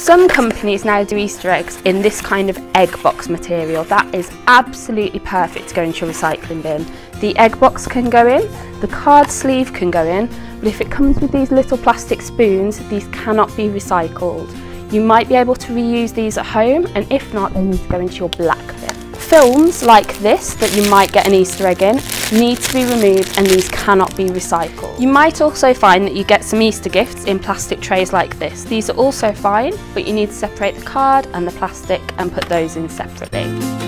Some companies now do Easter eggs in this kind of egg box material. That is absolutely perfect to go into your recycling bin. The egg box can go in, the card sleeve can go in, but if it comes with these little plastic spoons, these cannot be recycled. You might be able to reuse these at home, and if not, they need to go into your black bin. Films like this that you might get an Easter egg in need to be removed, and these cannot be recycled. You might also find that you get some Easter gifts in plastic trays like this. These are also fine, but you need to separate the card and the plastic and put those in separately.